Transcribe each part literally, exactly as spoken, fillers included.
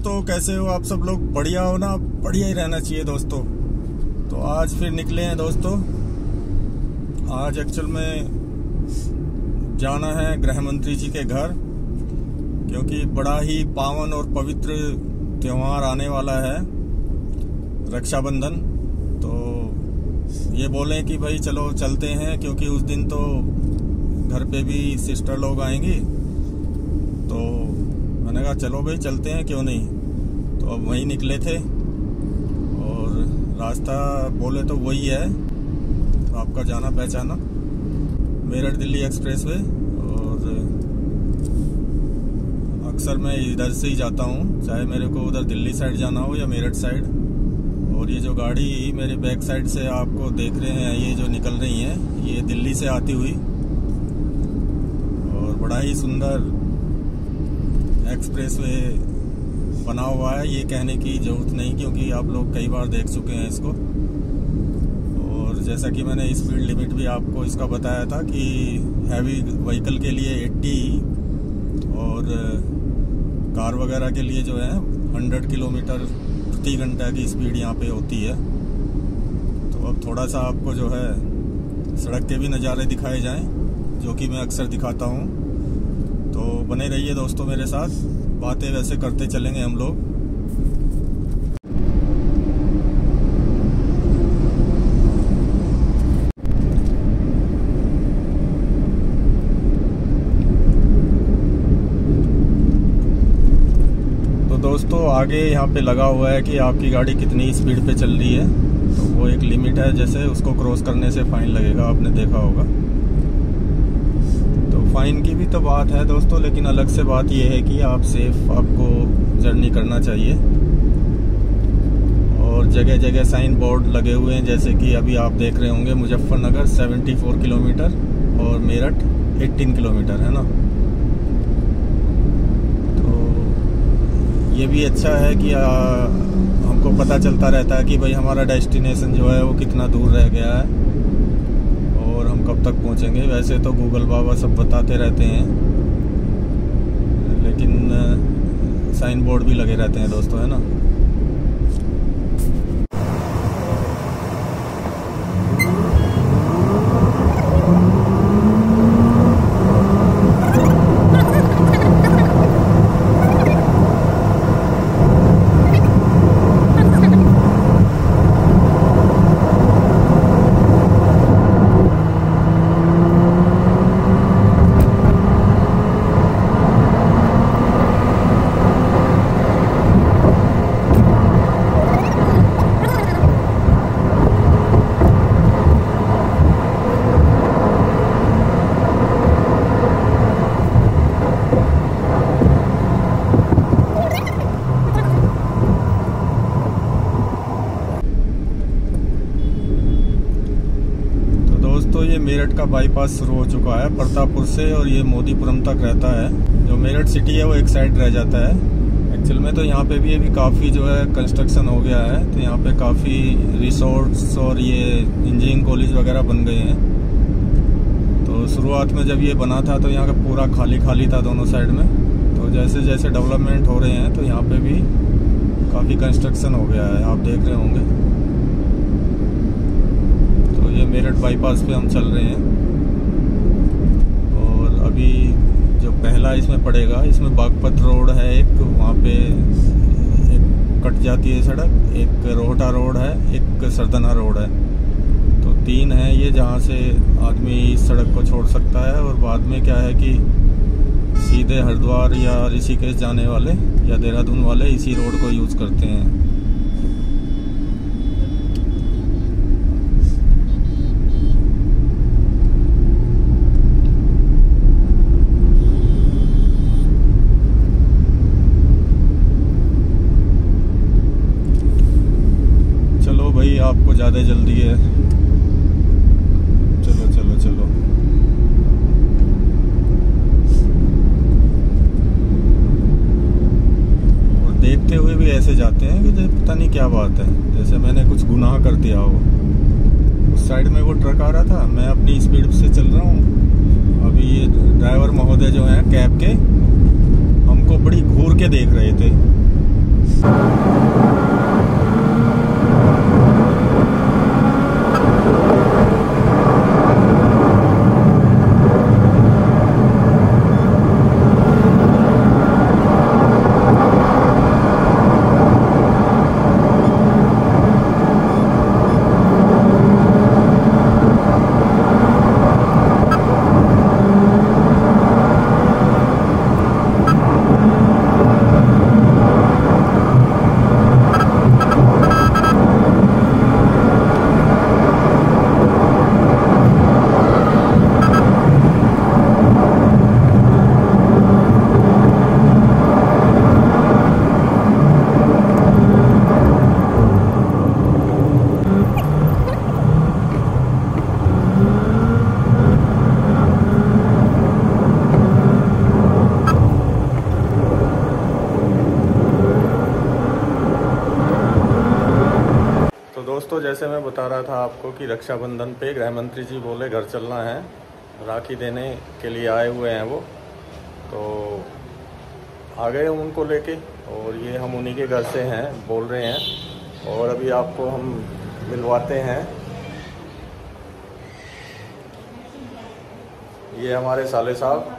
दोस्तों, कैसे हो आप सब लोग? बढ़िया हो ना? बढ़िया ही रहना चाहिए दोस्तों। तो आज फिर निकले हैं दोस्तों। आज एक्चुअल में जाना है गृह मंत्री जी के घर, क्योंकि बड़ा ही पावन और पवित्र त्योहार आने वाला है, रक्षाबंधन। तो ये बोले कि भाई चलो चलते हैं, क्योंकि उस दिन तो घर पे भी सिस्टर लोग आएंगी। तो मैंने कहा चलो भाई चलते हैं, क्यों नहीं। तो अब वहीं निकले थे और रास्ता बोले तो वही है आपका जाना पहचाना, मेरठ दिल्ली एक्सप्रेसवे। और अक्सर मैं इधर से ही जाता हूँ, चाहे मेरे को उधर दिल्ली साइड जाना हो या मेरठ साइड। और ये जो गाड़ी मेरे बैक साइड से आपको देख रहे हैं, ये जो निकल रही है, ये दिल्ली से आती हुई, और बड़ा ही सुंदर एक्सप्रेसवे बना हुआ है। ये कहने की जरूरत नहीं, क्योंकि आप लोग कई बार देख चुके हैं इसको। और जैसा कि मैंने स्पीड लिमिट भी आपको इसका बताया था कि हैवी व्हीकल के लिए अस्सी और कार वगैरह के लिए जो है सौ किलोमीटर प्रति घंटा की स्पीड यहाँ पे होती है। तो अब थोड़ा सा आपको जो है सड़क के भी नज़ारे दिखाए जाएं, जो कि मैं अक्सर दिखाता हूँ। तो बने रहिए दोस्तों मेरे साथ, बातें वैसे करते चलेंगे हम लोग। तो दोस्तों आगे यहाँ पे लगा हुआ है कि आपकी गाड़ी कितनी स्पीड पे चल रही है। तो वो एक लिमिट है, जैसे उसको क्रॉस करने से फाइन लगेगा, आपने देखा होगा। फाइन की भी तो बात है दोस्तों, लेकिन अलग से बात यह है कि आप सेफ आपको जर्नी करना चाहिए। और जगह जगह साइन बोर्ड लगे हुए हैं, जैसे कि अभी आप देख रहे होंगे मुजफ्फरनगर चौहत्तर किलोमीटर और मेरठ अठारह किलोमीटर है ना। तो ये भी अच्छा है कि आ, हमको पता चलता रहता है कि भाई हमारा डेस्टिनेशन जो है वो कितना दूर रह गया है और हम कब तक पहुंचेंगे। वैसे तो गूगल बाबा सब बताते रहते हैं, लेकिन साइन बोर्ड भी लगे रहते हैं दोस्तों, है ना। ये मेरठ का बाईपास शुरू हो चुका है प्रतापपुर से, और ये मोदीपुरम तक रहता है। जो मेरठ सिटी है वो एक साइड रह जाता है एक्चुअल में। तो यहाँ पे भी अभी काफ़ी जो है कंस्ट्रक्शन हो गया है। तो यहाँ पे काफ़ी रिसोर्ट्स और ये इंजीनियरिंग कॉलेज वगैरह बन गए हैं। तो शुरुआत में जब ये बना था तो यहाँ का पूरा खाली खाली था दोनों साइड में। तो जैसे जैसे डेवलपमेंट हो रहे हैं तो यहाँ पे भी काफ़ी कंस्ट्रक्शन हो गया है, आप देख रहे होंगे। ये मेरठ बाईपास पे हम चल रहे हैं, और अभी जो पहला इसमें पड़ेगा, इसमें बागपत रोड है एक, वहाँ पे एक कट जाती है सड़क, एक रोहटा रोड है, एक सरदना रोड है। तो तीन है ये जहाँ से आदमी इस सड़क को छोड़ सकता है। और बाद में क्या है कि सीधे हरिद्वार या ऋषिकेश जाने वाले या देहरादून वाले इसी रोड को यूज़ करते हैं। आपको ज़्यादा जल्दी है, चलो चलो चलो। और देखते हुए भी ऐसे जाते हैं कि पता नहीं क्या बात है, जैसे मैंने कुछ गुनाह कर दिया हो। उस साइड में वो ट्रक आ रहा था, मैं अपनी स्पीड से चल रहा हूँ। अभी ये ड्राइवर महोदय जो हैं कैब के, हमको बड़ी घूर के देख रहे थे। दोस्तों जैसे मैं बता रहा था आपको कि रक्षाबंधन पे गृह मंत्री जी बोले घर चलना है, राखी देने के लिए आए हुए हैं वो। तो आ गए हम उनको लेके और ये हम उन्हीं के घर से हैं बोल रहे हैं। और अभी आपको हम मिलवाते हैं, ये हमारे साले साहब।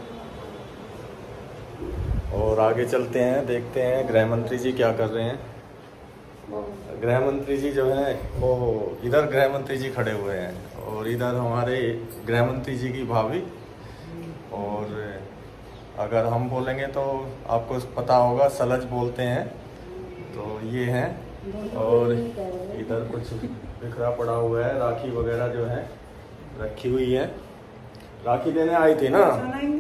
और आगे चलते हैं, देखते हैं गृह मंत्री जी क्या कर रहे हैं। गृह मंत्री जी जो हैं वो इधर गृह मंत्री जी खड़े हुए हैं और इधर हमारे गृह मंत्री जी की भाभी। और अगर हम बोलेंगे तो आपको पता होगा सलज बोलते हैं, तो ये हैं। और इधर कुछ बिखरा पड़ा हुआ है, राखी वगैरह जो है रखी हुई है। राखी देने आई थी ना,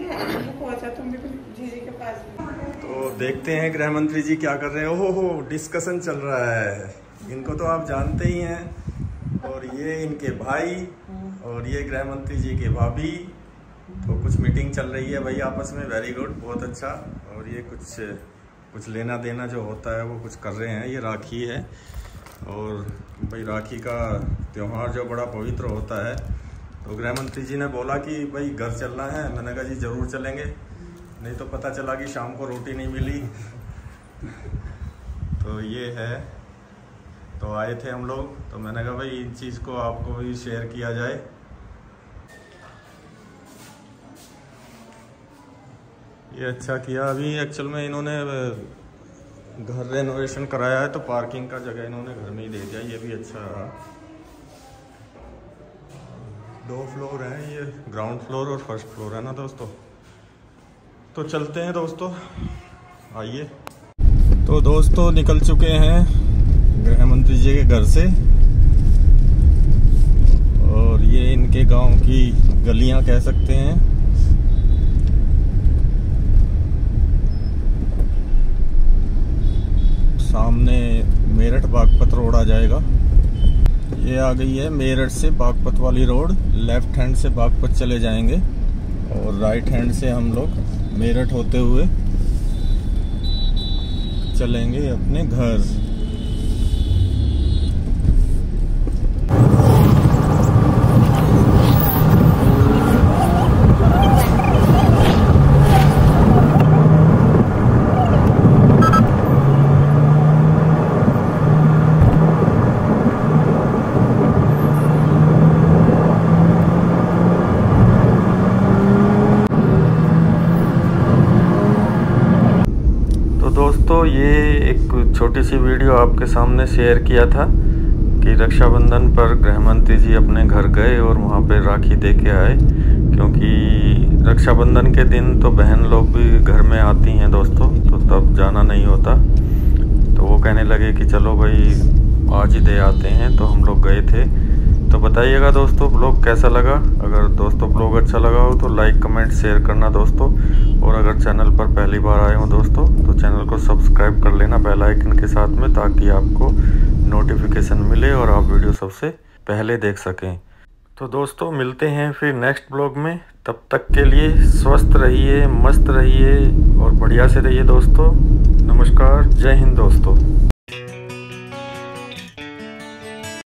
तो देखते हैं गृह मंत्री जी क्या कर रहे हैं। ओहो हो, डिस्कशन चल रहा है, इनको तो आप जानते ही हैं। और ये इनके भाई और ये गृह मंत्री जी के भाभी, तो कुछ मीटिंग चल रही है भाई आपस में। वेरी गुड, बहुत अच्छा। और ये कुछ कुछ लेना देना जो होता है वो कुछ कर रहे हैं। ये राखी है और भाई राखी का त्यौहार जो बड़ा पवित्र होता है, तो गृह मंत्री जी ने बोला कि भाई घर चलना है। मैंने कहा जी ज़रूर चलेंगे, नहीं तो पता चला कि शाम को रोटी नहीं मिली। तो ये है, तो आए थे हम लोग, तो मैंने कहा भाई इन चीज़ को आपको भी शेयर किया जाए। ये अच्छा किया। अभी एक्चुअल में इन्होंने घर रेनोवेशन कराया है, तो पार्किंग का जगह इन्होंने घर में ही दे दिया, ये भी अच्छा रहा। दो फ्लोर हैं, ये ग्राउंड फ्लोर और फर्स्ट फ्लोर है ना दोस्तों। तो चलते हैं दोस्तों, आइए। तो दोस्तों निकल चुके हैं गृह मंत्री जी के घर से, और ये इनके गांव की गलियां कह सकते हैं। सामने मेरठ बागपत रोड आ जाएगा। ये आ गई है मेरठ से बागपत वाली रोड। लेफ्ट हैंड से बागपत चले जाएंगे और राइट हैंड से हम लोग मेरठ होते हुए चलेंगे अपने घर। दोस्तों ये एक छोटी सी वीडियो आपके सामने शेयर किया था कि रक्षाबंधन पर गृह मंत्री जी अपने घर गए और वहाँ पे राखी दे के आए, क्योंकि रक्षाबंधन के दिन तो बहन लोग भी घर में आती हैं दोस्तों, तो तब जाना नहीं होता। तो वो कहने लगे कि चलो भाई आज ही दे आते हैं, तो हम लोग गए थे। तो बताइएगा दोस्तों ब्लॉग कैसा लगा। अगर दोस्तों ब्लॉग अच्छा लगा हो तो लाइक कमेंट शेयर करना दोस्तों। और अगर चैनल पर पहली बार आए हो दोस्तों तो चैनल को सब्सक्राइब कर लेना बेल आइकन के साथ में, ताकि आपको नोटिफिकेशन मिले और आप वीडियो सबसे पहले देख सकें। तो दोस्तों मिलते हैं फिर नेक्स्ट ब्लॉग में। तब तक के लिए स्वस्थ रहिए, मस्त रहिए और बढ़िया से रहिए दोस्तों। नमस्कार, जय हिंद दोस्तों।